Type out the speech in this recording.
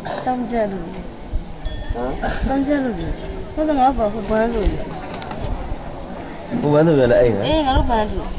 当家路，当家路，我怎么不搬路？ 不玩这个了，哎个。 哎，我都搬路。